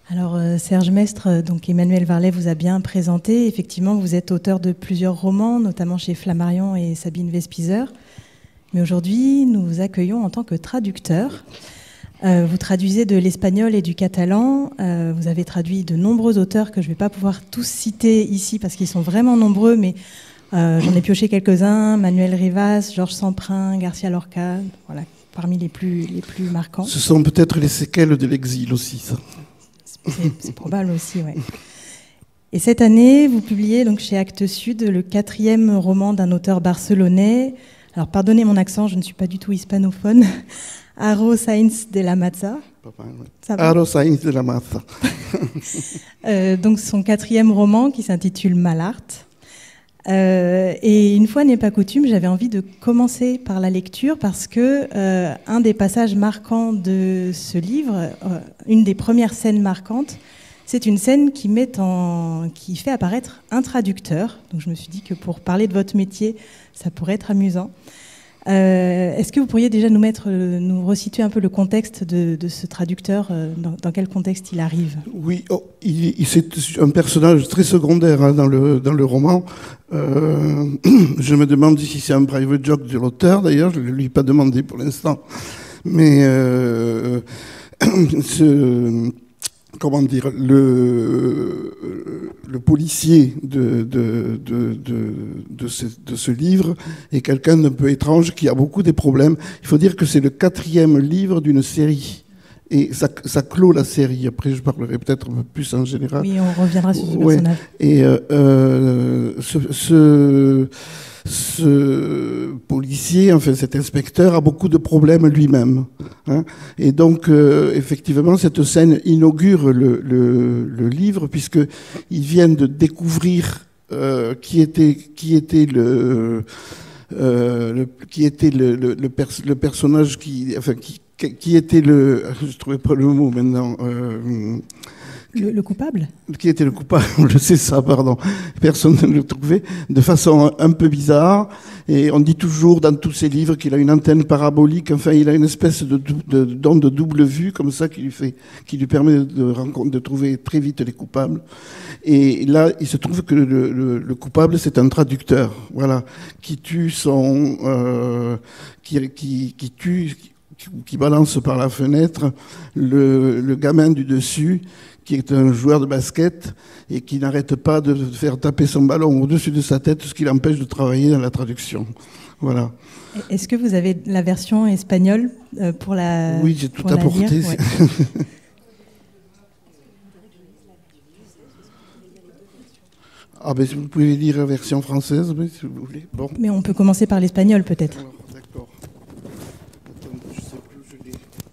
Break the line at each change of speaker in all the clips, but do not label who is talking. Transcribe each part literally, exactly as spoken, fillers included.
Alors euh, Serge Mestre, donc Emmanuel Varlet vous a bien présenté. Effectivement, vous êtes auteur de plusieurs romans, notamment chez Flammarion et Sabine Vespizer. Mais aujourd'hui, nous vous accueillons en tant que traducteur. Euh, vous traduisez de l'espagnol et du catalan. Euh, vous avez traduit de nombreux auteurs que je ne vais pas pouvoir tous citer ici parce qu'ils sont vraiment nombreux, mais euh, j'en ai pioché quelques-uns. Manuel Rivas, Georges Semprin, Garcia Lorca, voilà, parmi les plus, les plus marquants.
Ce sont peut-être les séquelles de l'exil aussi, ça.
C'est, c'est probable aussi, oui. Et cette année, vous publiez donc chez Actes Sud le quatrième roman d'un auteur barcelonais. Alors, pardonnez mon accent, je ne suis pas du tout hispanophone. Haro Sainz de la Maza.
Haro Sainz de la Maza.
euh, donc, son quatrième roman qui s'intitule Malart. Euh, et une fois n'est pas coutume, j'avais envie de commencer par la lecture parce que euh, un des passages marquants de ce livre, euh, une des premières scènes marquantes, c'est une scène qui, met en, qui fait apparaître un traducteur. Donc je me suis dit que pour parler de votre métier, ça pourrait être amusant. Euh, est-ce que vous pourriez déjà nous mettre, nous resituer un peu le contexte de, de ce traducteur, euh, dans, dans quel contexte il arrive?
Oui, oh, il, il, c'est un personnage très secondaire hein, dans, le, dans le roman. Euh, je me demande si c'est un private joke de l'auteur, d'ailleurs, je ne lui ai pas demandé pour l'instant. Mais euh, ce... Comment dire, le, le policier de, de, de, de, de, ce, de ce livre est quelqu'un d'un peu étrange qui a beaucoup de problèmes. Il faut dire que c'est le quatrième livre d'une série. Et ça, ça clôt la série. Après, je parlerai peut-être un peu plus en général.
Oui, on reviendra sur ce
ouais.
personnage.
Et euh, euh, ce... ce Ce policier, enfin cet inspecteur, a beaucoup de problèmes lui-même. Hein. Et donc, euh, effectivement, cette scène inaugure le, le, le livre, puisqu'ils viennent de découvrir euh, qui était, qui était le... Euh, le, qui était le, le, le, pers- le personnage qui, enfin, qui, qui était le, je ne trouvais pas le mot maintenant, euh,
le, le coupable
qui était le coupable, c'est ça, pardon, personne ne le trouvait, de façon un peu bizarre, et on dit toujours dans tous ses livres qu'il a une antenne parabolique, enfin il a une espèce de, de, d'onde de double vue comme ça qui lui, fait, qui lui permet de, rencontre, de trouver très vite les coupables. Et là, il se trouve que le, le, le coupable, c'est un traducteur, voilà, qui tue son... Euh, qui, qui, qui tue... Qui, qui balance par la fenêtre le, le gamin du dessus, qui est un joueur de basket et qui n'arrête pas de faire taper son ballon au-dessus de sa tête, ce qui l'empêche de travailler dans la traduction. Voilà.
Est-ce que vous avez la version espagnole pour la
Oui, j'ai tout apporté.
Ouais.
Ah ben, vous pouvez lire la version française, oui, si vous voulez. Bon.
Mais on peut commencer par l'espagnol, peut-être.
Alors, d'accord. Attends, je sais plus, je l'ai...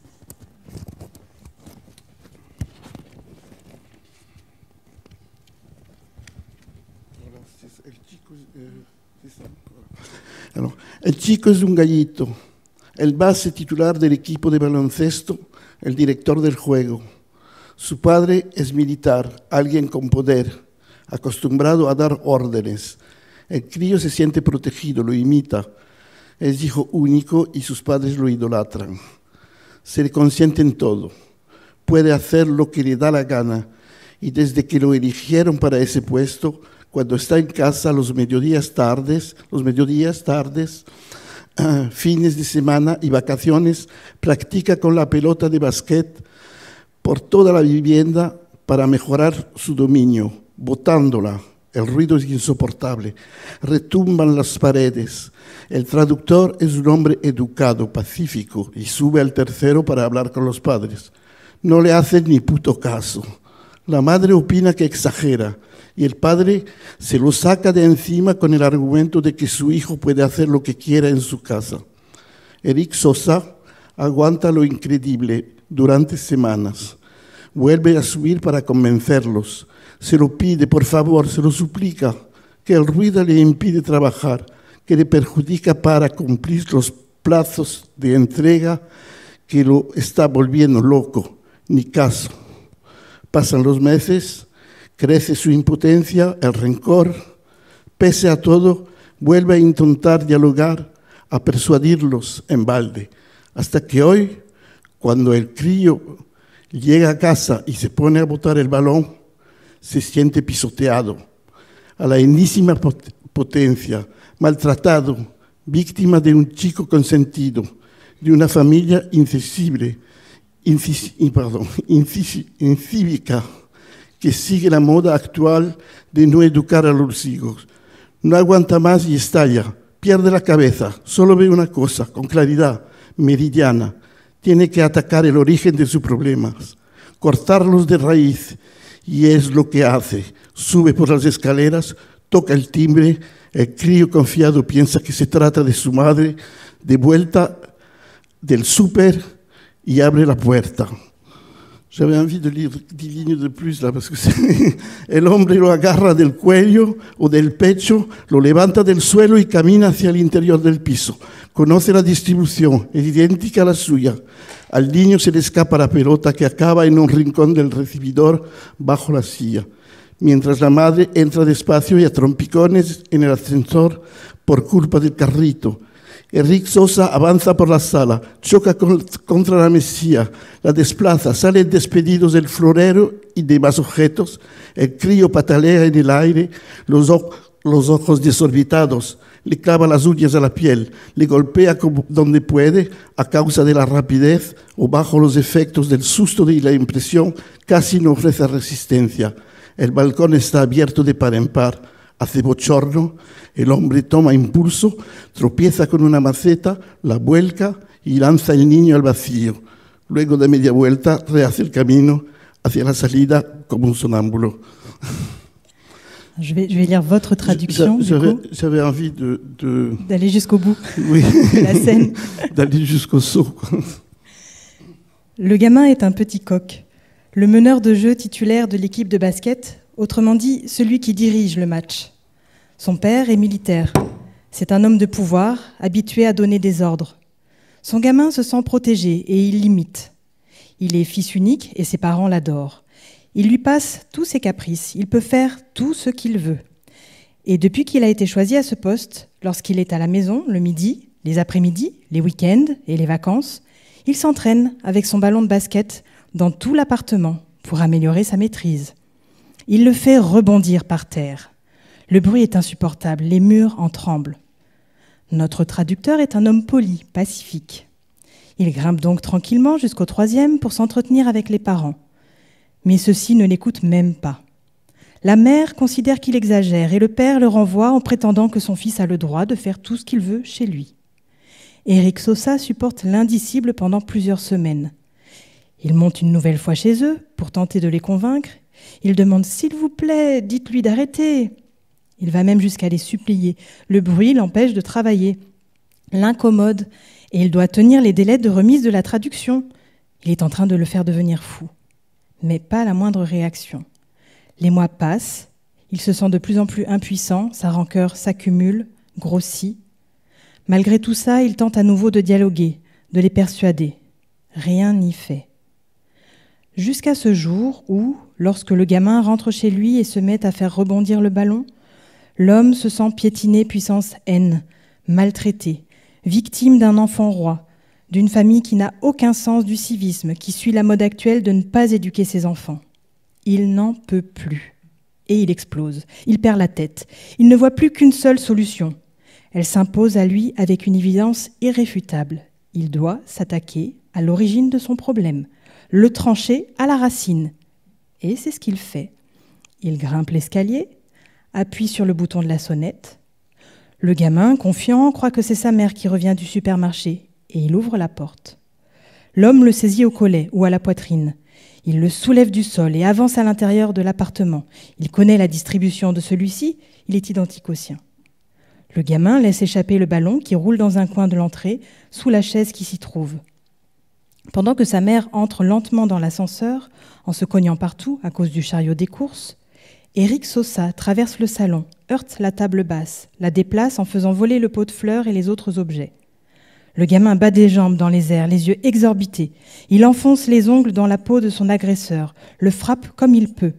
Alors, el chico es un gallito, el base titular del equipo de baloncesto, el director del juego. Su padre es militar, alguien con poder, acostumbrado a dar órdenes. El crío se siente protegido, lo imita. Es hijo único y sus padres lo idolatran. Se le consiente en todo. Puede hacer lo que le da la gana. Y desde que lo eligieron para ese puesto, cuando está en casa los mediodías tardes, los mediodías tardes, uh, fines de semana y vacaciones, practica con la pelota de basquet por toda la vivienda para mejorar su dominio, botándola. El ruido es insoportable. Retumban las paredes. El traductor es un hombre educado, pacífico, y sube al tercero para hablar con los padres. No le hacen ni puto caso. La madre opina que exagera y el padre se lo saca de encima con el argumento de que su hijo puede hacer lo que quiera en su casa. Eric Sosa aguanta lo increíble durante semanas. Vuelve a subir para convencerlos. Se lo pide, por favor, se lo suplica, que el ruido le impide trabajar, que le perjudica para cumplir los plazos de entrega, que lo está volviendo loco. Ni caso. Pasan los meses, crece su impotencia, el rencor. Pese a todo, vuelve a intentar dialogar, a persuadirlos en balde, hasta que hoy, cuando el crío Llega a casa y se pone a botar el balón, se siente pisoteado, a la enésima pot- potencia, maltratado, víctima de un chico consentido, de una familia incisible, incis- perdón, incis- incívica, que sigue la moda actual de no educar a los hijos. No aguanta más y estalla, pierde la cabeza, solo ve una cosa, con claridad, meridiana. Tiene que atacar el origen de sus problemas, cortarlos de raíz, y es lo que hace. Sube por las escaleras, toca el timbre, el crío confiado piensa que se trata de su madre, de vuelta del súper y abre la puerta. J'avais envie de lire dix lignes de plus là, parce que el hombre lo agarra del cuello o del pecho, lo levanta del suelo y camina hacia el interior del piso. Conoce la distribución, es idéntica a la suya. Al niño se le escapa la pelota que acaba en un rincón del recibidor bajo la silla, mientras la madre entra despacio y a trompicones en el ascensor por culpa del carrito. Eric Sosa avanza por la sala, choca con, contra la mesilla, la desplaza, salen despedidos del florero y demás objetos. El crío patalea en el aire, los, o- los ojos desorbitados, le clava las uñas a la piel, le golpea como donde puede a causa de la rapidez o bajo los efectos del susto y la impresión, casi no ofrece resistencia. El balcón está abierto de par en par, hace bochorno, el hombre toma impulso, tropieza con una maceta, la vuelca y lanza el niño al vacío. Luego de media vuelta rehace el camino hacia la salida como un sonámbulo.
Je vais, je vais lire votre traduction, du
J'avais
coup,
j'avais envie de, de,
d'aller jusqu'au bout
oui,
de la scène.
d'aller jusqu'au saut, quoi.
Le gamin est un petit coq, le meneur de jeu titulaire de l'équipe de basket, autrement dit, celui qui dirige le match. Son père est militaire. C'est un homme de pouvoir, habitué à donner des ordres. Son gamin se sent protégé et il l'imite. Il est fils unique et ses parents l'adorent. Il lui passe tous ses caprices, il peut faire tout ce qu'il veut. Et depuis qu'il a été choisi à ce poste, lorsqu'il est à la maison, le midi, les après-midi, les week-ends et les vacances, il s'entraîne avec son ballon de basket dans tout l'appartement pour améliorer sa maîtrise. Il le fait rebondir par terre. Le bruit est insupportable, les murs en tremblent. Notre traducteur est un homme poli, pacifique. Il grimpe donc tranquillement jusqu'au troisième pour s'entretenir avec les parents. Mais ceux-ci ne l'écoutent même pas. La mère considère qu'il exagère et le père le renvoie en prétendant que son fils a le droit de faire tout ce qu'il veut chez lui. Eric Sosa supporte l'indicible pendant plusieurs semaines. Il monte une nouvelle fois chez eux pour tenter de les convaincre. Il demande « S'il vous plaît, dites-lui d'arrêter ». Il va même jusqu'à les supplier. Le bruit l'empêche de travailler, l'incommode, et il doit tenir les délais de remise de la traduction. Il est en train de le faire devenir fou. Mais pas la moindre réaction. Les mois passent, il se sent de plus en plus impuissant, sa rancœur s'accumule, grossit. Malgré tout ça, il tente à nouveau de dialoguer, de les persuader. Rien n'y fait. Jusqu'à ce jour où, lorsque le gamin rentre chez lui et se met à faire rebondir le ballon, l'homme se sent piétiné puissance haine, maltraité, victime d'un enfant roi, d'une famille qui n'a aucun sens du civisme, qui suit la mode actuelle de ne pas éduquer ses enfants. Il n'en peut plus. Et il explose. Il perd la tête. Il ne voit plus qu'une seule solution. Elle s'impose à lui avec une évidence irréfutable. Il doit s'attaquer à l'origine de son problème, le trancher à la racine. Et c'est ce qu'il fait. Il grimpe l'escalier, appuie sur le bouton de la sonnette. Le gamin, confiant, croit que c'est sa mère qui revient du supermarché et il ouvre la porte. L'homme le saisit au collet ou à la poitrine. Il le soulève du sol et avance à l'intérieur de l'appartement. Il connaît la distribution de celui-ci, il est identique au sien. Le gamin laisse échapper le ballon qui roule dans un coin de l'entrée, sous la chaise qui s'y trouve. Pendant que sa mère entre lentement dans l'ascenseur, en se cognant partout à cause du chariot des courses, Eric Sosa traverse le salon, heurte la table basse, la déplace en faisant voler le pot de fleurs et les autres objets. Le gamin bat des jambes dans les airs, les yeux exorbités. Il enfonce les ongles dans la peau de son agresseur, le frappe comme il peut.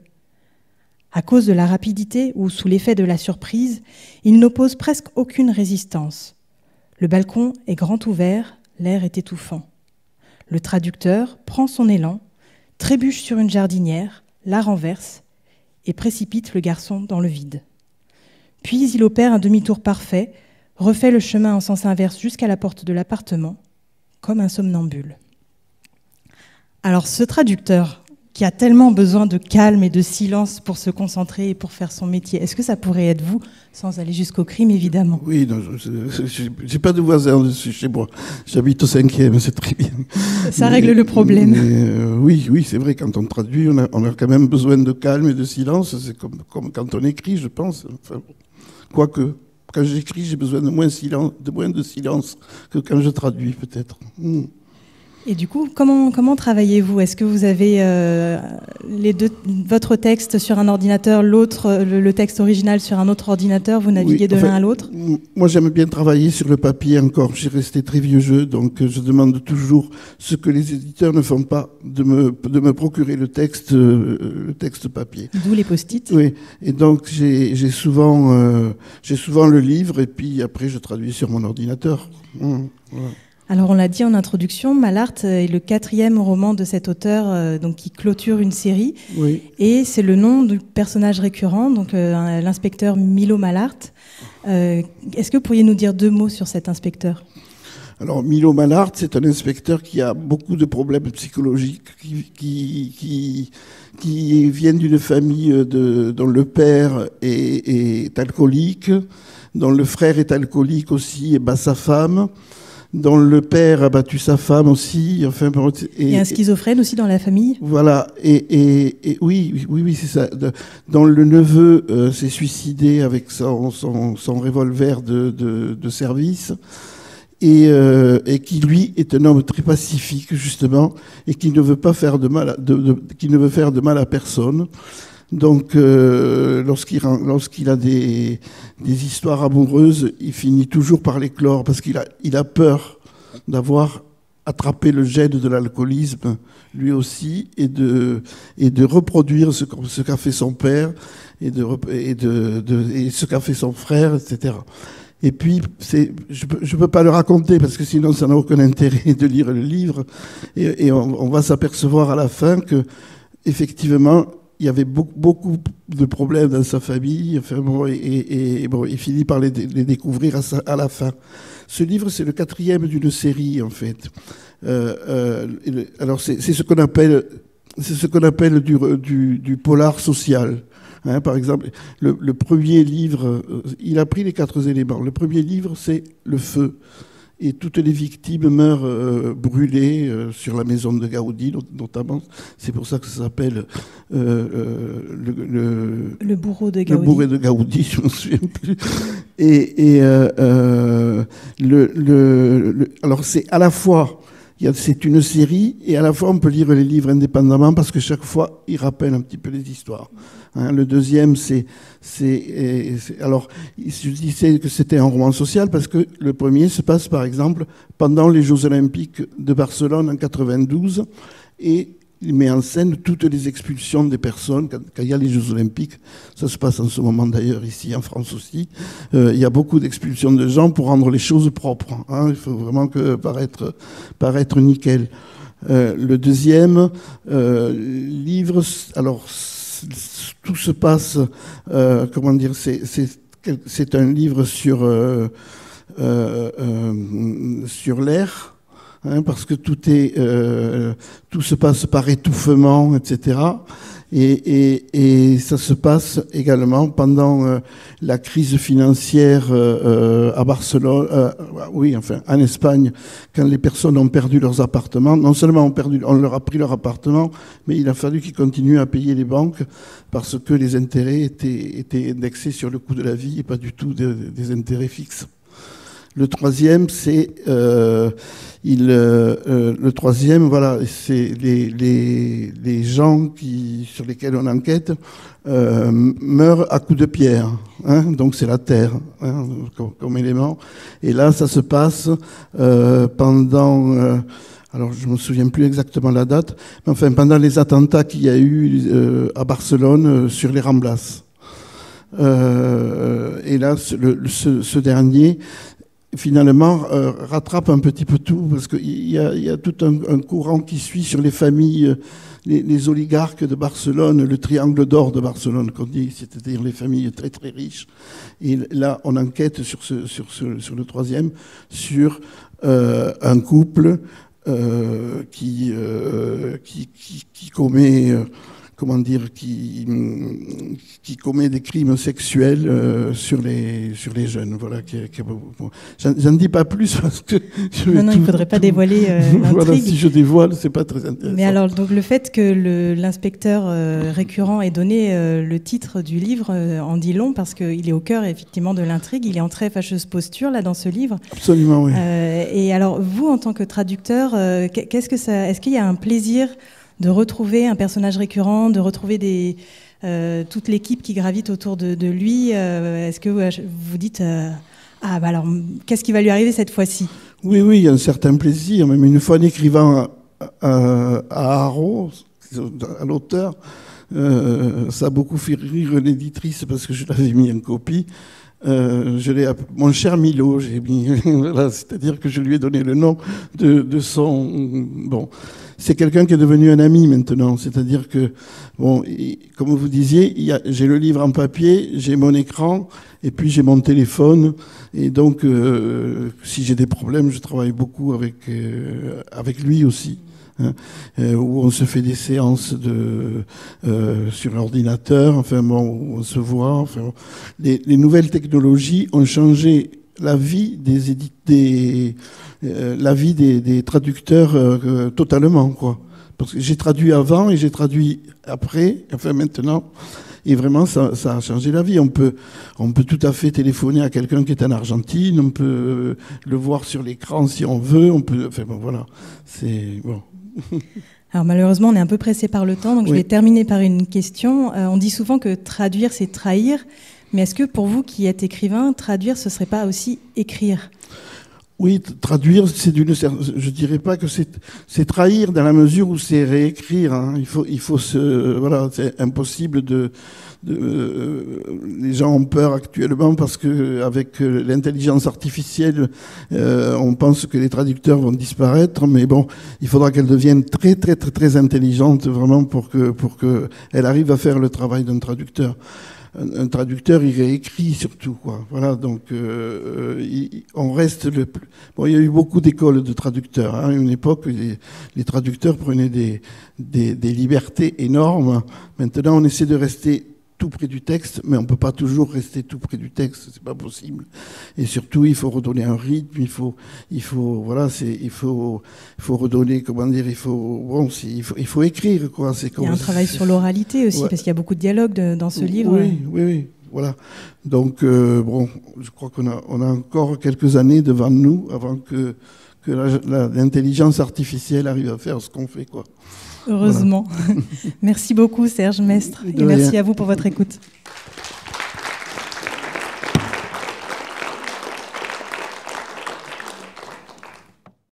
À cause de la rapidité ou sous l'effet de la surprise, il n'oppose presque aucune résistance. Le balcon est grand ouvert, l'air est étouffant. Le traducteur prend son élan, trébuche sur une jardinière, la renverse et précipite le garçon dans le vide. Puis il opère un demi-tour parfait, refait le chemin en sens inverse jusqu'à la porte de l'appartement, comme un somnambule. Alors ce traducteur, qui a tellement besoin de calme et de silence pour se concentrer et pour faire son métier, est-ce que ça pourrait être vous, sans aller jusqu'au crime, évidemment?
Oui, non, je n'ai pas de voisin dessus chez moi. J'habite au cinquième, c'est très bien.
Ça
mais,
règle le problème.
Mais, euh, oui, oui, c'est vrai, quand on traduit, on a, on a quand même besoin de calme et de silence. C'est comme, comme quand on écrit, je pense. Enfin, quoique, quand j'écris, j'ai besoin de moins, silence, de moins de silence que quand je traduis, peut-être. Mmh.
Et du coup, comment, comment travaillez-vous? Est-ce que vous avez euh, les deux, votre texte sur un ordinateur, l'autre, le, le texte original sur un autre ordinateur, vous naviguez oui, de l'un enfin, à l'autre?
Moi, j'aime bien travailler sur le papier encore. J'ai resté très vieux jeu, donc je demande toujours ce que les éditeurs ne font pas, de me, de me procurer le texte, euh, le texte papier.
D'où les post-it.
Oui, et donc j'ai, j'ai, souvent, euh, j'ai souvent le livre, et puis après, je traduis sur mon ordinateur. Mmh, voilà.
Alors on l'a dit en introduction, Malart est le quatrième roman de cet auteur euh, donc, qui clôture une série.
Oui.
Et c'est le nom du personnage récurrent, donc euh, l'inspecteur Milo Malart. Euh, est-ce que vous pourriez nous dire deux mots sur cet inspecteur?
Alors Milo Malart, c'est un inspecteur qui a beaucoup de problèmes psychologiques, qui, qui, qui, qui viennent d'une famille de, dont le père est, est alcoolique, dont le frère est alcoolique aussi et bat sa femme, dont le père a battu sa femme aussi. Enfin, et,
Il y a un schizophrène aussi dans la famille.
Voilà, et, et, et oui, oui, oui, c'est ça. De, dont le neveu euh, s'est suicidé avec son, son, son revolver de, de, de service, et, euh, et qui lui est un homme très pacifique justement, et qui ne veut pas faire de mal, à, de, de, qui ne veut faire de mal à personne. Donc, euh, lorsqu'il, lorsqu'il a des, des histoires amoureuses, il finit toujours par les clore parce qu'il a, il a peur d'avoir attrapé le gène de l'alcoolisme, lui aussi, et de, et de reproduire ce, ce qu'a fait son père et, de, et, de, de, et ce qu'a fait son frère, et cetera. Et puis, c'est, je ne peux pas le raconter parce que sinon ça n'a aucun intérêt de lire le livre. Et, et on, on va s'apercevoir à la fin que, effectivement, il y avait beaucoup, beaucoup de problèmes dans sa famille, enfin, bon, et, et, et bon, il finit par les, les découvrir à, sa, à la fin. Ce livre, c'est le quatrième d'une série, en fait. Euh, euh, alors, c'est, c'est ce qu'on appelle, c'est ce qu'on appelle du, du, du polar social. Hein, par exemple, le, le premier livre, il a pris les quatre éléments. Le premier livre, c'est le feu. Et toutes les victimes meurent euh, brûlées euh, sur la maison de Gaudi, notamment. C'est pour ça que ça s'appelle euh, euh, le, le,
le bourreau de Gaudi.
Le bourreau de Gaudi, je ne me souviens plus. Et, et euh, euh, le, le, le, alors c'est à la fois, c'est une série, et à la fois on peut lire les livres indépendamment parce que chaque fois, il rappelle un petit peu les histoires. Hein, le deuxième, c'est, c'est, c'est... Alors, je disais que c'était un roman social parce que le premier se passe, par exemple, pendant les Jeux Olympiques de Barcelone en quatre-vingt-douze, et il met en scène toutes les expulsions des personnes. Quand, quand il y a les Jeux Olympiques, ça se passe en ce moment d'ailleurs ici en France aussi, euh, il y a beaucoup d'expulsions de gens pour rendre les choses propres. Hein, il faut vraiment que paraître, paraître nickel. Euh, le deuxième euh, livre, alors... tout se passe, euh, comment dire, c'est, c'est, c'est un livre sur, euh, euh, euh, sur l'air, hein, parce que tout, est, euh, tout se passe par étouffement, et cetera. Et, et, et ça se passe également pendant euh, la crise financière euh, à Barcelone, euh, oui, enfin, en Espagne, quand les personnes ont perdu leurs appartements. Non seulement on, perdu, on leur a pris leur appartement, mais il a fallu qu'ils continuent à payer les banques parce que les intérêts étaient, étaient indexés sur le coût de la vie et pas du tout des, des intérêts fixes. Le troisième, c'est euh, il, euh, euh, le troisième, voilà, c'est les, les, les gens qui, sur lesquels on enquête euh, meurent à coups de pierre. Hein, donc c'est la terre hein, comme, comme élément. Et là, ça se passe euh, pendant. Euh, alors je me souviens plus exactement la date, mais enfin pendant les attentats qu'il y a eu euh, à Barcelone euh, sur les Ramblas. Euh, et là, le, ce, ce dernier. Finalement, euh, rattrape un petit peu tout, parce qu'il y a, il y a tout un, un courant qui suit sur les familles les, les oligarques de Barcelone, le triangle d'or de Barcelone, qu'on dit, c'est-à-dire les familles très très riches. Et là, on enquête sur, ce, sur, ce, sur le troisième, sur euh, un couple euh, qui, euh, qui, qui, qui commet... Euh, comment dire, qui, qui commet des crimes sexuels euh, sur, les, sur les jeunes. Voilà, qui, qui, bon, j'en dis pas plus parce que... Je
non, non,
tout,
il ne faudrait pas tout, dévoiler euh, l'intrigue.
Voilà, si je dévoile, c'est pas très intéressant.
Mais alors, donc, le fait que le, l'inspecteur euh, récurrent ait donné euh, le titre du livre euh, en dit long, parce qu'il est au cœur, effectivement, de l'intrigue. Il est en très fâcheuse posture, là, dans ce livre.
Absolument, oui.
Euh, et alors, vous, en tant que traducteur, euh, qu'est-ce que ça, est-ce qu'il y a un plaisir de retrouver un personnage récurrent, de retrouver des, euh, toute l'équipe qui gravite autour de, de lui? euh, Est-ce que vous vous dites euh, ah bah alors qu'est-ce qui va lui arriver cette fois-ci?
Oui, oui, il y a un certain plaisir. Même une fois en écrivant à, à, à Haro, à l'auteur, euh, ça a beaucoup fait rire l'éditrice parce que je l'avais mis en copie. Euh, je l'ai appelé, mon cher Milo, j'ai mis, voilà, c'est-à-dire que je lui ai donné le nom de, de son. Bon, c'est quelqu'un qui est devenu un ami maintenant, c'est-à-dire que, bon, comme vous disiez, il y a, j'ai le livre en papier, j'ai mon écran, et puis j'ai mon téléphone, et donc euh, si j'ai des problèmes, je travaille beaucoup avec euh, avec lui aussi. Hein, euh, où on se fait des séances de, euh, sur l'ordinateur, enfin bon, où on se voit. Enfin, les, les nouvelles technologies ont changé la vie des, édit- des, euh, la vie des, des traducteurs euh, totalement, quoi. Parce que j'ai traduit avant et j'ai traduit après, enfin maintenant. Et vraiment, ça, ça a changé la vie. On peut, on peut tout à fait téléphoner à quelqu'un qui est en Argentine, on peut le voir sur l'écran si on veut, on peut, enfin bon, voilà. C'est bon.
Alors malheureusement, on est un peu pressé par le temps, donc oui. Je vais terminer par une question. Euh, on dit souvent que traduire, c'est trahir, mais est-ce que pour vous qui êtes écrivain, traduire, ce ne serait pas aussi écrire?
Oui, traduire, c'est d'une, je dirais pas que c'est, c'est trahir dans la mesure où c'est réécrire. Hein. Il faut, il faut se, voilà, c'est impossible de. de euh, les gens ont peur actuellement parce que avec l'intelligence artificielle, euh, on pense que les traducteurs vont disparaître, mais bon, il faudra qu'elle devienne très, très, très, très intelligente vraiment pour que, pour que elle arrive à faire le travail d'un traducteur. Un, un traducteur, il réécrit surtout, quoi. Voilà, donc euh, il, on reste le plus. Bon, il y a eu beaucoup d'écoles de traducteurs. Hein. À une époque, les, les traducteurs prenaient des, des, des libertés énormes. Maintenant, on essaie de rester tout près du texte, mais on ne peut pas toujours rester tout près du texte, c'est pas possible. Et surtout, il faut redonner un rythme, il faut, il faut, voilà, c'est, il faut, il faut redonner, comment dire, il faut, bon, c'est, il faut, il faut écrire, quoi. C'est comme,
il y a un travail sur l'oralité aussi, ouais. Parce qu'il y a beaucoup de dialogues de, dans ce livre.
Oui, oui, oui, voilà. Donc, euh, bon, je crois qu'on a, on a encore quelques années devant nous avant que, que la, la, l'intelligence artificielle arrive à faire ce qu'on fait, quoi.
Heureusement. Voilà. Merci beaucoup, Serge Mestre, et merci à vous pour votre écoute.